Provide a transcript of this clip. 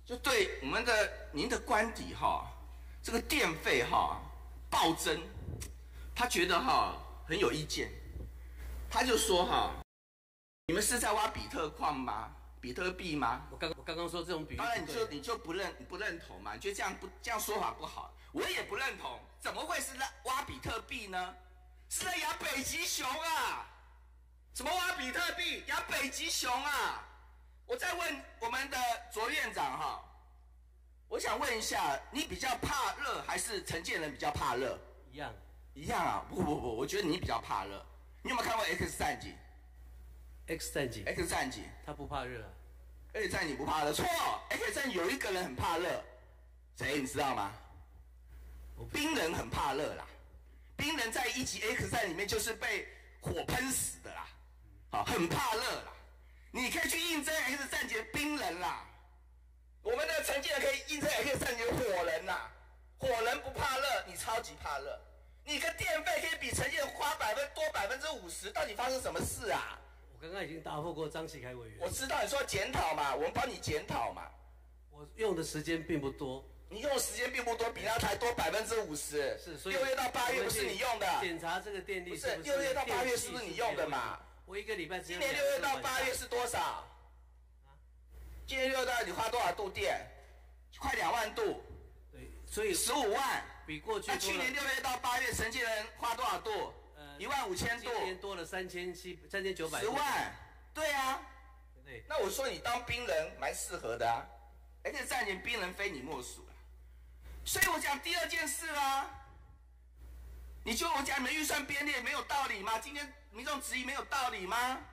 就对您的官邸这个电费暴增，他觉得很有意见，他就说你们是在挖比特矿吗？比特币吗？ 我刚刚说这种比喻， 当然你就不认同嘛？你觉得这样说法不好？我也不认同，怎么会是在挖比特币呢？是在养北极熊啊！什么挖比特币？养北极熊啊！我再问我们的卓院长我想问一下，你比较怕热还是陈建仁比较怕热？一样啊！不，我觉得你比较怕热。你有没有看过 X 战警？ X 战警，他不怕热啊。 X 战警不怕热，错。X 战警有一个人很怕热，谁你知道吗？冰人很怕热啦。冰人在一集 X 战里面就是被火喷死的啦，很怕热啦。你可以去应征 X 战警的冰人啦。我们的陈建仁可以应征 X 战警的火人啦。火人不怕热，你超级怕热。你个电费可以比陈建仁花多50%，到底发生什么事啊？ 我刚刚已经答复过张启凯委员。 我知道你说检讨嘛，我们帮你检讨嘛。 我用的时间并不多。 你用的时间并不多，比他才多50%。 是，所以 6月到8月不是你用的。 检查这个电力不是6月到8月是不是你用的嘛？ 我一个礼拜只有。 今年6月到8月是多少？今年6月到你花多少度电？快2万度。 对，所以 15万。 比过去。 那去年6月到8月，陈建仁花多少度？15000度。 今年多了3900。 10万。对啊。 对。 那我说你当兵人蛮适合的啊，而且战前兵人非你莫属。所以我讲第二件事你觉得我讲你们预算编列没有道理吗？今天民众质疑没有道理吗？